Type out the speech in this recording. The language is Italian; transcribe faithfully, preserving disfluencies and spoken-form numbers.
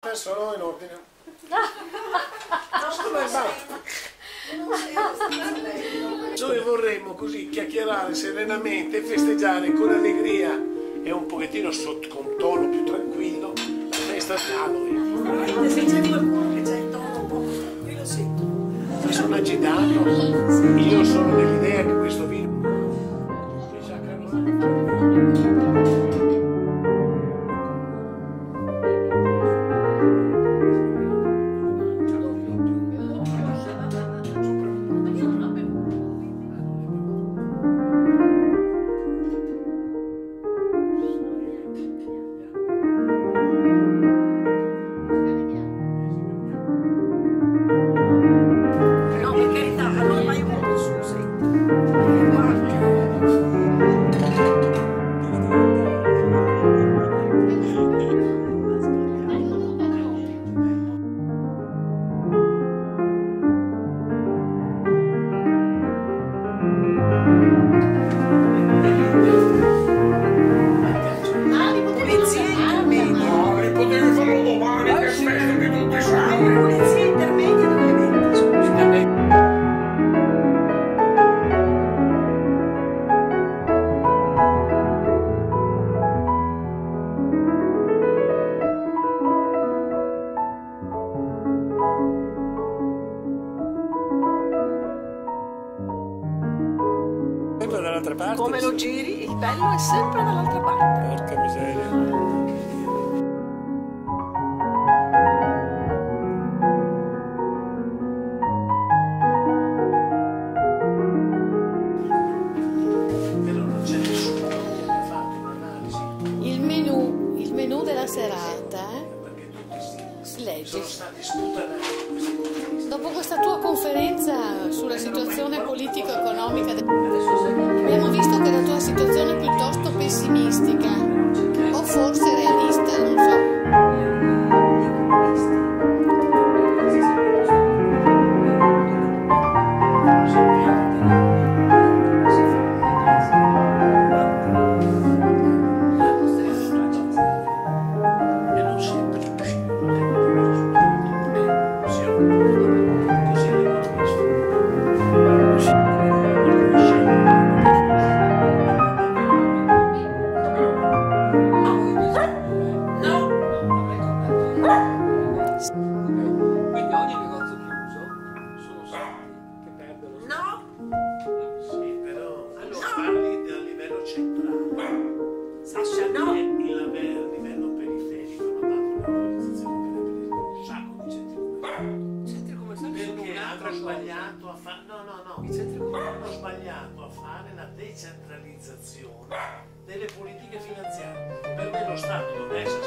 Adesso no, in ordine. Noi vorremmo così chiacchierare serenamente, festeggiare con allegria e un pochettino sotto, con tono più tranquillo la festa di Halloween. Se c'è qualcuno che c'ha il tono un po' più tranquillo, sento. Ma sono agitato, io sono dell'idea che questo video dall'altra parte. Come lo giri, il bello è sempre dall'altra parte. Porca miseria. Il menù, il menù della serata, eh? Si legge. Dopo questa tua conferenza sulla situazione politico-economica, abbiamo visto che la tua situazione è piuttosto pessimistica, o forse realista, non so. Quindi ogni negozio chiuso sono soldi che perdono. No! Sì, però allora parli a livello centrale. Sasha, no! E a livello periferico hanno dato un'autorizzazione per un sacco di centri commerciali. Centri commerciali sono Perché un'altra hanno cosa. sbagliato a fare. No, no, no. I centri commerciali Hanno sbagliato a fare la decentralizzazione delle politiche finanziarie. Per me lo Stato deve essere